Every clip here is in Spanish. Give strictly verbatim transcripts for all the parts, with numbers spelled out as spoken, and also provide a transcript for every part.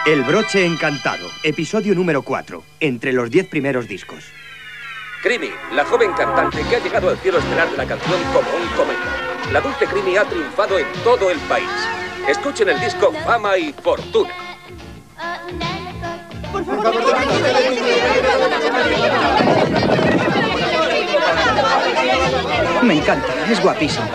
El broche encantado, episodio número cuatro, entre los diez primeros discos. Creamy, la joven cantante que ha llegado al cielo estelar de la canción como un cometa. La dulce Creamy ha triunfado en todo el país. Escuchen el disco Fama y Fortuna. Por favor, Me encanta, es guapísima.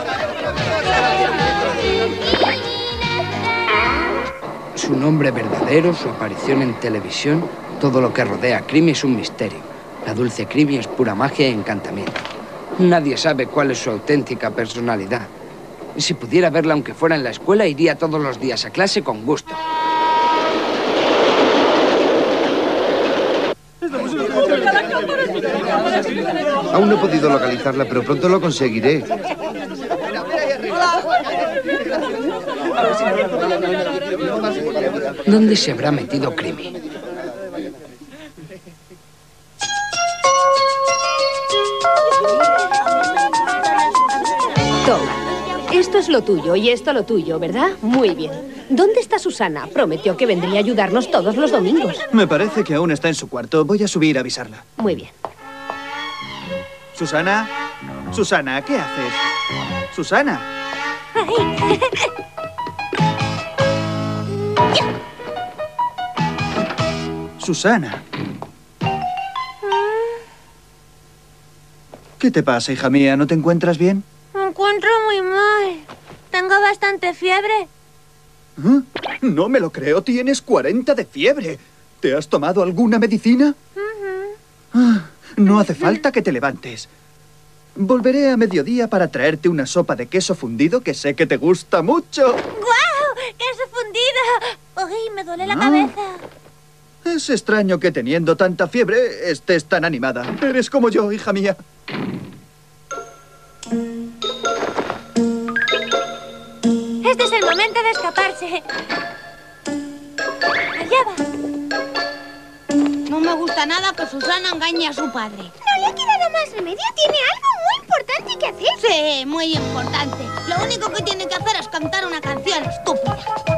Su nombre verdadero, su aparición en televisión, todo lo que rodea a Creamy es un misterio. La dulce Creamy es pura magia y encantamiento. Nadie sabe cuál es su auténtica personalidad. Si pudiera verla aunque fuera en la escuela, iría todos los días a clase con gusto. Aún no he podido localizarla, pero pronto lo conseguiré. ¿Dónde se habrá metido Creamy? Toma. Esto es lo tuyo y esto lo tuyo, ¿verdad? Muy bien. ¿Dónde está Susana? Prometió que vendría a ayudarnos todos los domingos. Me parece que aún está en su cuarto. Voy a subir a avisarla. Muy bien. ¿Susana? Susana, ¿qué haces? ¡Susana! Susana. ¿Qué te pasa, hija mía? ¿No te encuentras bien? Me encuentro muy mal. Tengo bastante fiebre. ¿Eh? No me lo creo. Tienes cuarenta de fiebre. ¿Te has tomado alguna medicina? Uh-huh. Ah, no hace falta que te levantes. Volveré a mediodía para traerte una sopa de queso fundido que sé que te gusta mucho. ¡Guau! ¡Queso fundido! ¡Uy, me duele la Ah. cabeza! Es extraño que teniendo tanta fiebre estés tan animada. Eres como yo, hija mía. Este es el momento de escaparse. Allá va. No me gusta nada que Susana engañe a su padre. No le ha quedado más remedio. Tiene algo muy importante que hacer. Sí, muy importante. Lo único que tiene que hacer es cantar una canción estúpida.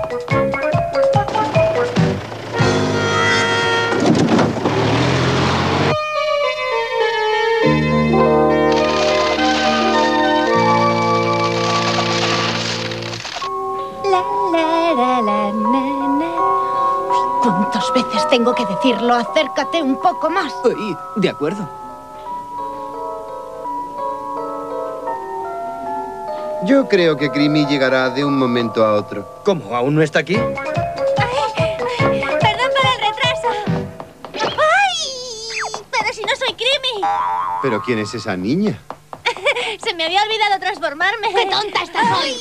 La, la, la, la, na, na. ¿Cuántas veces tengo que decirlo? Acércate un poco más. Ay, de acuerdo. Yo creo que Creamy llegará de un momento a otro. ¿Cómo? ¿Aún no está aquí? Ay, ay, perdón por el retraso. ¡Ay! Pero si no soy Creamy. ¿Pero quién es esa niña? Se me había olvidado transformarme. ¡Qué tonta estás hoy!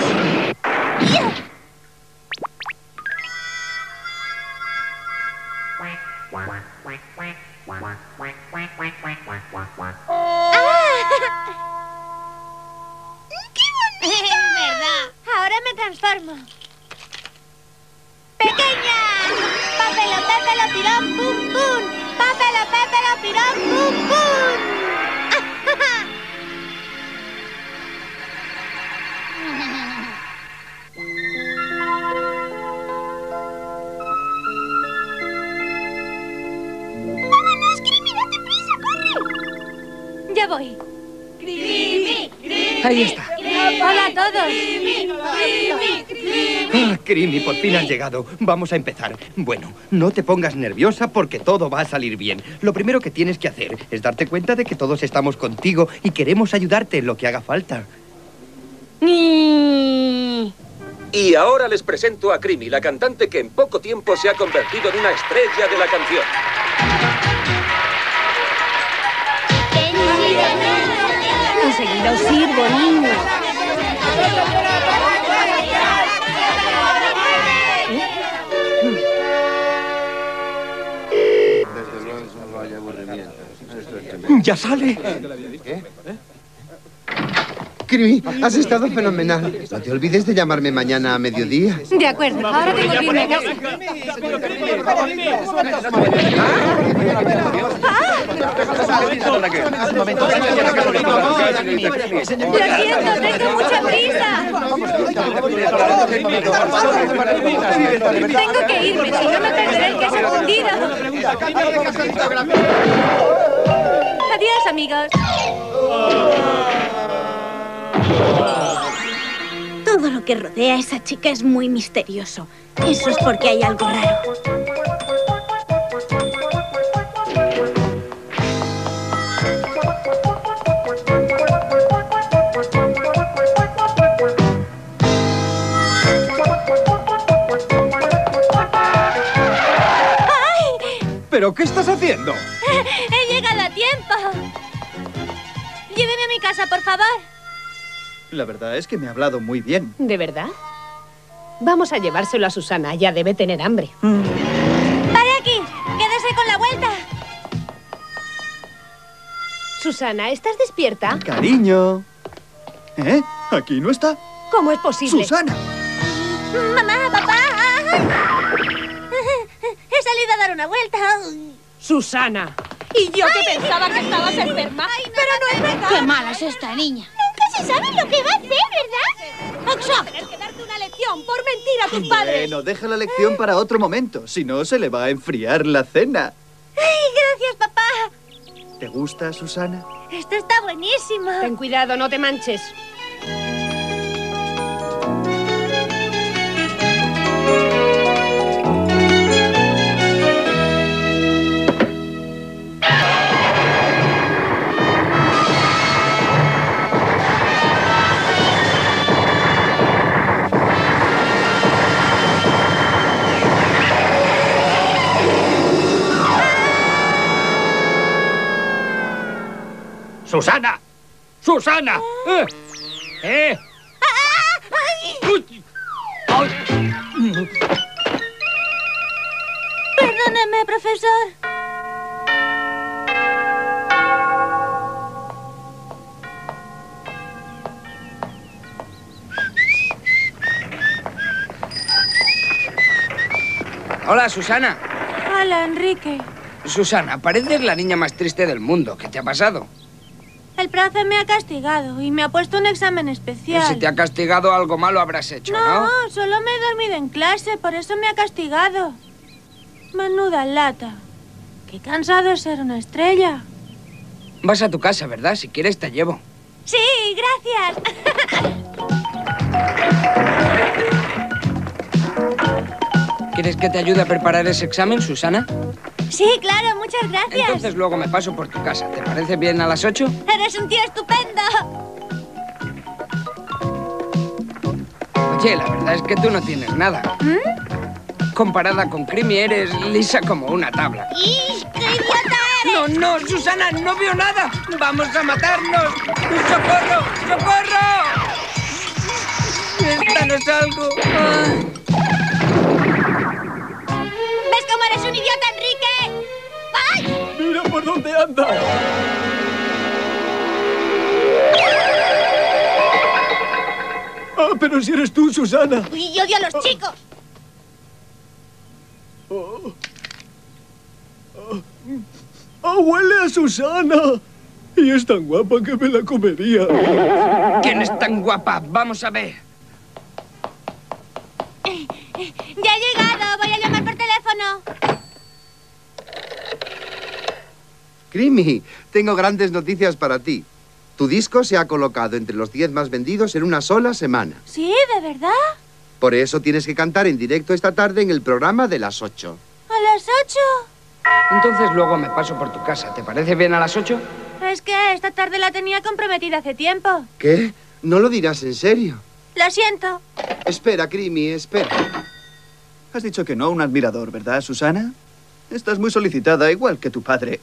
¡Qué bonito! Es verdad. Ahora me transformo. ¡Pequeña! ¡Papelo, pépelo, pirón, pum, pum! ¡Papelo, pépelo, pirón, pum, pum! ¡Vámonos, Creamy! ¡Date prisa, corre! Ya voy. ¡Creamy! Ahí está. ¡Hola a todos! Ah, Creamy, por fin has llegado. Vamos a empezar. Bueno, no te pongas nerviosa porque todo va a salir bien. Lo primero que tienes que hacer es darte cuenta de que todos estamos contigo y queremos ayudarte en lo que haga falta. Mm. Y ahora les presento a Creamy, la cantante que en poco tiempo se ha convertido en una estrella de la canción. Enseguida os sirvo, niños. ¡Ya sale! Creamy, has estado fenomenal. No te olvides de llamarme mañana a mediodía. De acuerdo, ahora tengo que irme a casa. ¡Ah! siento, tengo mucha prisa. Tengo que irme, si no me perderé el queso fundido. Adiós, amigos. Todo lo que rodea a esa chica es muy misterioso. Eso es porque hay algo raro. ¿Pero qué estás haciendo? He llegado a tiempo. Lléveme a mi casa, por favor. La verdad es que me ha hablado muy bien. ¿De verdad? Vamos a llevárselo a Susana. Ya debe tener hambre. ¡Pare aquí! ¡Quédese con la vuelta! Susana, ¿estás despierta? Cariño. ¿Eh? ¿Aquí no está? ¿Cómo es posible? ¡Susana! ¡Mamá, papá! He salido a dar una vuelta. ¡Susana! Y yo que pensaba que estabas enferma. Pero no es verdad. ¡Qué mala es esta niña! Nunca se sabe lo que va a hacer, ¿verdad? ¡Exacto! Tener que darte una lección por mentir a tus padres. Bueno, deja la lección para otro momento. Si no, se le va a enfriar la cena. ¡Ay, gracias, papá! ¿Te gusta, Susana? Esto está buenísimo. Ten cuidado, no te manches. ¡Susana! ¡Susana! ¡Eh! ¡Eh! Uy. Ay. Perdóneme, profesor. Hola, Susana. Hola, Enrique. Susana, pareces la niña más triste del mundo. ¿Qué te ha pasado? El profe me ha castigado y me ha puesto un examen especial. Si te ha castigado, algo malo habrás hecho, ¿no? No, solo me he dormido en clase, por eso me ha castigado. Menuda lata. Qué cansado es ser una estrella. Vas a tu casa, ¿verdad? Si quieres, te llevo. Sí, gracias. ¿Quieres que te ayude a preparar ese examen, Susana? Sí, claro, muchas gracias. Entonces luego me paso por tu casa. ¿Te parece bien a las ocho? Eres un tío estupendo. Oye, la verdad es que tú no tienes nada. ¿Mm? Comparada con Creamy, eres lisa como una tabla. ¡Y qué idiota eres! ¡No, no, Susana! ¡No veo nada! ¡Vamos a matarnos! ¡Socorro! ¡Socorro! ¡Esta no es algo! ¡Ay! ¿Ves cómo eres un idiota, Enrique? ¡Ay! ¡Mira por dónde anda! ¡Ah, pero si eres tú, Susana! ¡Uy, odio a los chicos! Oh. Oh. ¡Oh, huele a Susana! Y es tan guapa que me la comería. ¿Quién es tan guapa? Vamos a ver. ¡Ya he llegado! ¡Voy a llamar por teléfono! Creamy, tengo grandes noticias para ti. Tu disco se ha colocado entre los diez más vendidos en una sola semana. ¿Sí? ¿De verdad? Por eso tienes que cantar en directo esta tarde en el programa de las ocho. ¿A las ocho? Entonces luego me paso por tu casa. ¿Te parece bien a las ocho? Es que esta tarde la tenía comprometida hace tiempo. ¿Qué? ¿No lo dirás en serio? Lo siento. Espera, Creamy, espera. Has dicho que no a un admirador, ¿verdad, Susana? Estás muy solicitada, igual que tu padre.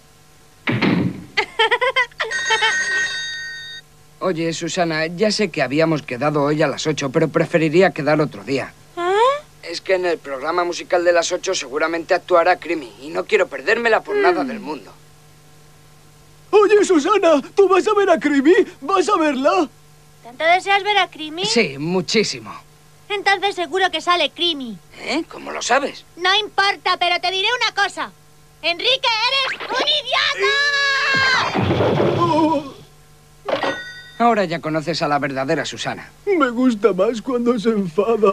Oye, Susana, ya sé que habíamos quedado hoy a las ocho, pero preferiría quedar otro día. ¿Eh? Es que en el programa musical de las ocho seguramente actuará Creamy y no quiero perdérmela por mm. nada del mundo. Oye, Susana, ¿tú vas a ver a Creamy? ¿Vas a verla? ¿Tanto deseas ver a Creamy? Sí, muchísimo. Entonces seguro que sale Creamy. ¿Eh? ¿Cómo lo sabes? No importa, pero te diré una cosa. ¡Enrique, eres un idiota! Oh, Ahora ya conoces a la verdadera Susana. me gusta más cuando se enfada.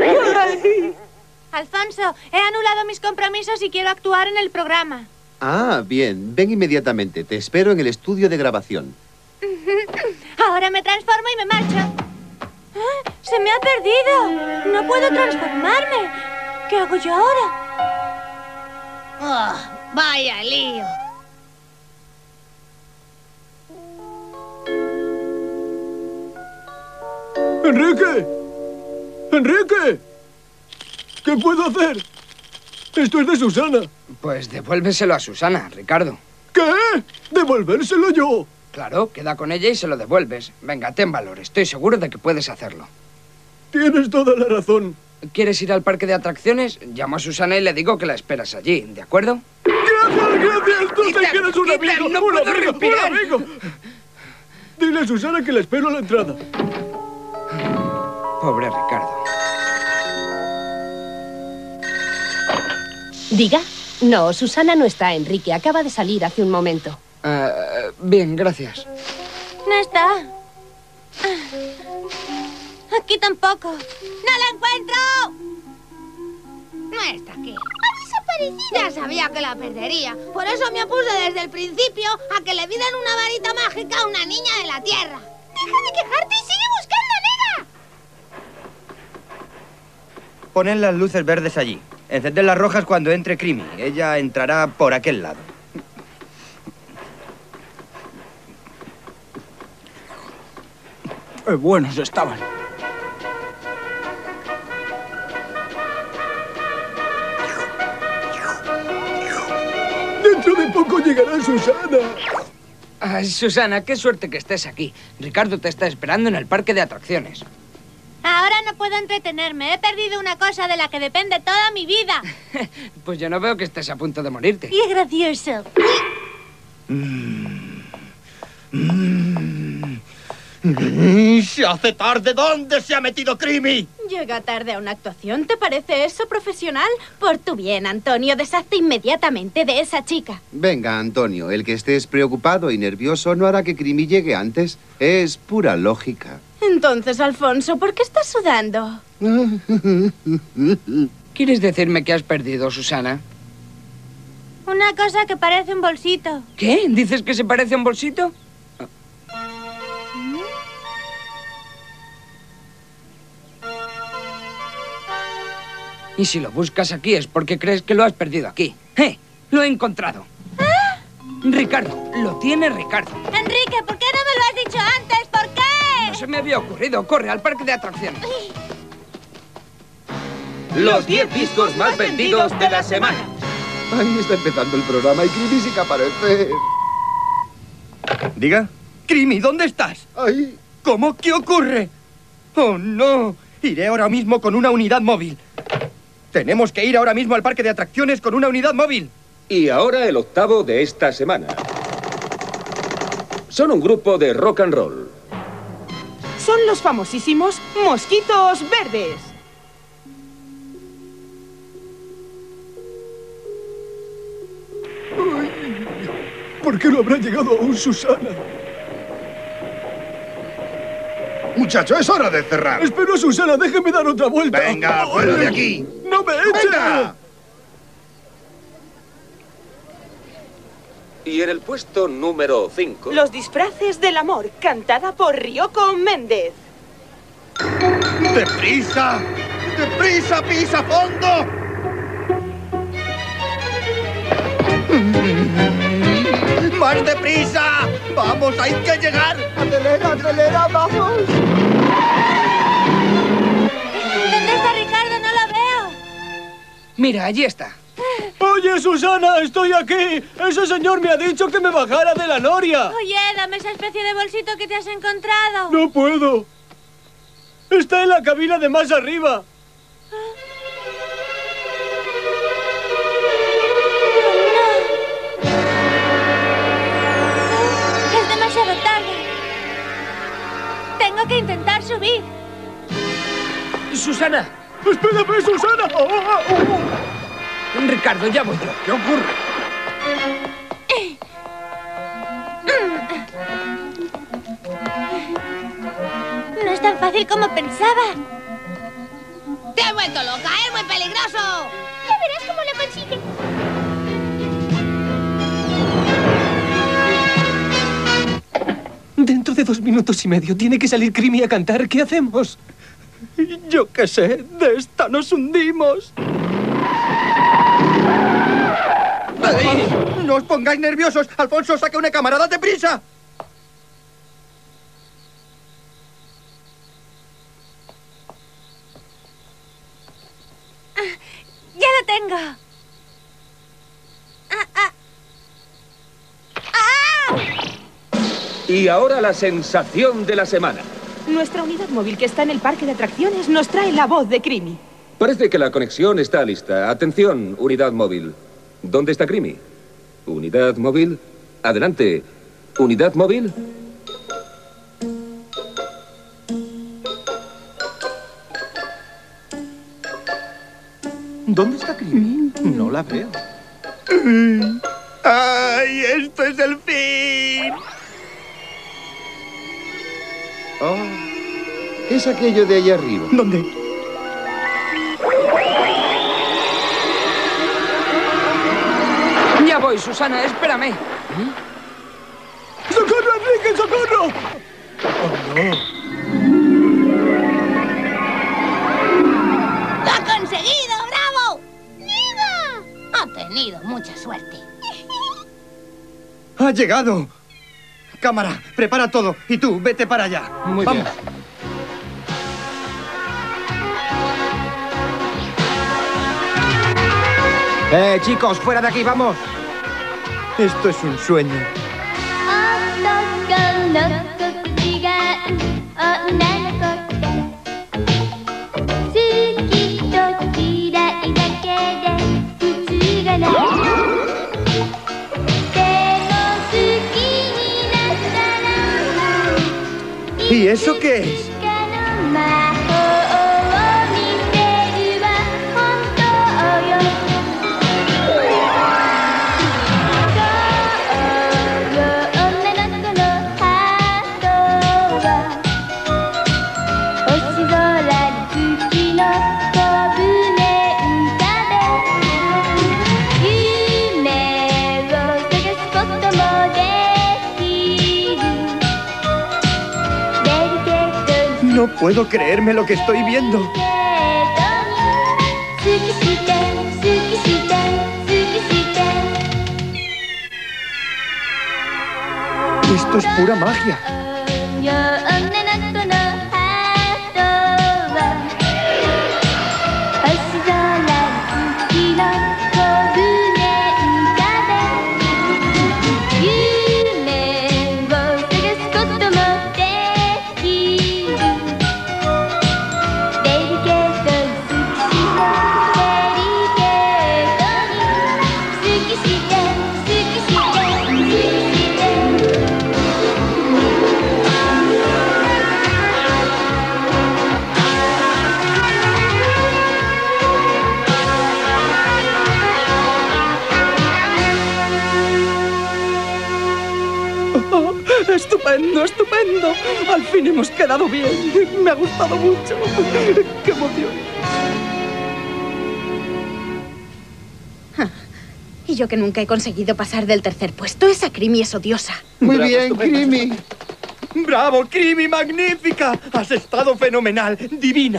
Alfonso, he anulado mis compromisos y quiero actuar en el programa. Ah, bien. Ven inmediatamente. Te espero en el estudio de grabación. Ahora me transformo y me marcho. ¡Ah! ¡Se me ha perdido! No puedo transformarme. ¿Qué hago yo ahora? Oh, vaya lío. ¡Enrique! ¡Enrique! ¿Qué puedo hacer? Esto es de Susana. Pues devuélveselo a Susana, Ricardo. ¿Qué? ¿Devolvérselo yo? Claro, queda con ella y se lo devuelves. Venga, ten valor. Estoy seguro de que puedes hacerlo. Tienes toda la razón. ¿Quieres ir al parque de atracciones? Llamo a Susana y le digo que la esperas allí, ¿de acuerdo? ¡Gracias, gracias! ¡Tú Quita, te quieres un quita, amigo! no ¡Un puedo amigo! respirar. ¡Un amigo! Dile a Susana que la espero a la entrada. Pobre Ricardo. Diga. No, Susana no está, Enrique. Acaba de salir hace un momento. Uh, bien, gracias. No está. Aquí tampoco. ¡No la encuentro! No está aquí. Ha desaparecido. Ya sabía que la perdería. Por eso me opuse desde el principio a que le dieran una varita mágica a una niña de la Tierra. ¡Deja de quejarte y sigue buscando, nega! Ponen las luces verdes allí. Encended las rojas cuando entre Creamy. Ella entrará por aquel lado. Qué buenos estaban. Dentro de poco llegará Susana. Ay, Susana, qué suerte que estés aquí. Ricardo te está esperando en el parque de atracciones. Ahora no puedo entretenerme. He perdido una cosa de la que depende toda mi vida. Pues yo no veo que estés a punto de morirte. Y es gracioso. ¡Se hace tarde! ¿Dónde se ha metido Creamy? Llega tarde a una actuación. ¿Te parece eso profesional? Por tu bien, Antonio, deshazte inmediatamente de esa chica. Venga, Antonio. El que estés preocupado y nervioso no hará que Creamy llegue antes. Es pura lógica. Entonces, Alfonso, ¿por qué estás sudando? ¿Quieres decirme que has perdido, Susana? Una cosa que parece un bolsito. ¿Qué? ¿Dices que se parece a un bolsito? Y si lo buscas aquí es porque crees que lo has perdido aquí. ¡Eh! ¡Lo he encontrado! ¿Ah? Ricardo, lo tiene Ricardo. Enrique, ¿por qué no me lo has dicho antes? ¿Por qué? No se me había ocurrido. Corre al parque de atracciones. Los diez discos más vendidos de la semana. Ay, está empezando el programa y Creamy sí que aparece. Diga. Creamy, ¿dónde estás? Ay. ¿Cómo? ¿Qué ocurre? ¡Oh, no! Iré ahora mismo con una unidad móvil. Tenemos que ir ahora mismo al parque de atracciones con una unidad móvil. Y ahora el octavo de esta semana. Son un grupo de rock and roll. Son los famosísimos Mosquitos Verdes. Ay, ¿por qué no habrá llegado aún Susana? Muchacho, es hora de cerrar. Espero a Susana, déjeme dar otra vuelta. Venga, fuera de aquí. ¡No me eches! Venga. Y en el puesto número cinco... Los disfraces del amor, cantada por Ryoko Méndez. ¡Deprisa! ¡Deprisa, pisa fondo! ¡Más deprisa! ¡Vamos, hay que llegar! ¡Acelera, acelera, vamos! ¿Dónde está Ricardo? No lo veo. Mira, allí está. Oye, Susana, estoy aquí. Ese señor me ha dicho que me bajara de la noria. Oye, dame esa especie de bolsito que te has encontrado. No puedo. Está en la cabina de más arriba. Es demasiado tarde. Tengo que intentar subir. ¡Susana! ¡Espérame, Susana! Oh, oh, oh. Ricardo, ya voy yo. ¿Qué ocurre? fácil como pensaba. ¡Te has vuelto loca! ¡Es muy peligroso! Ya verás cómo lo consigue. Dentro de dos minutos y medio tiene que salir Creamy a cantar. ¿Qué hacemos? Yo qué sé, de esta nos hundimos. ¡Ay! ¡No os pongáis nerviosos! ¡Alfonso, saca una cámara! ¡Date prisa! Ah, ¡ya lo tengo! Ah, ah. ¡Ah! Y ahora la sensación de la semana. Nuestra unidad móvil que está en el parque de atracciones nos trae la voz de Creamy. Parece que la conexión está lista. Atención, unidad móvil. ¿Dónde está Creamy? Unidad móvil. Adelante. Unidad móvil. ¿Dónde está Creamy? No la veo. ¡Ay, esto es el fin! Oh, ¿qué es aquello de allá arriba? ¿Dónde? Ya voy, Susana, espérame. ¡Socorro, Enrique, socorro! Oh, no. ¡Lo ha conseguido! ¡Bravo! ¡Mira! Ha tenido mucha suerte. ¡Ha llegado! Cámara, prepara todo. Y tú, vete para allá. Muy Vamos. bien. Eh, chicos, fuera de aquí, vamos. Esto es un sueño. ¿Y eso qué es? No puedo creerme lo que estoy viendo. Esto es pura magia. ¡Estupendo, estupendo! Al fin hemos quedado bien. Me ha gustado mucho. ¡Qué emoción! Y yo que nunca he conseguido pasar del tercer puesto. Esa Creamy es odiosa. Muy Bravo, bien, estupendo. Creamy. ¡Bravo, Creamy! ¡Magnífica! Has estado fenomenal. ¡Divina!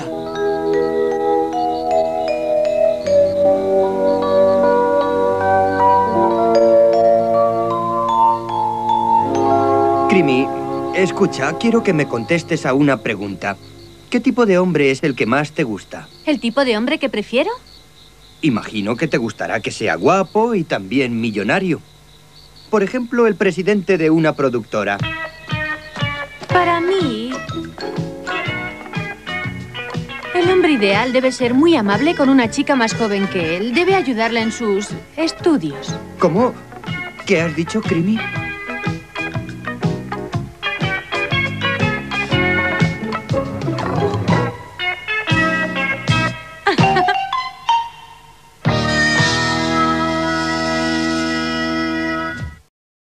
Creamy, escucha, quiero que me contestes a una pregunta. ¿Qué tipo de hombre es el que más te gusta? ¿El tipo de hombre que prefiero? Imagino que te gustará que sea guapo y también millonario. Por ejemplo, el presidente de una productora. Para mí, el hombre ideal debe ser muy amable con una chica más joven que él. Debe ayudarla en sus estudios. ¿Cómo? ¿Qué has dicho, Creamy?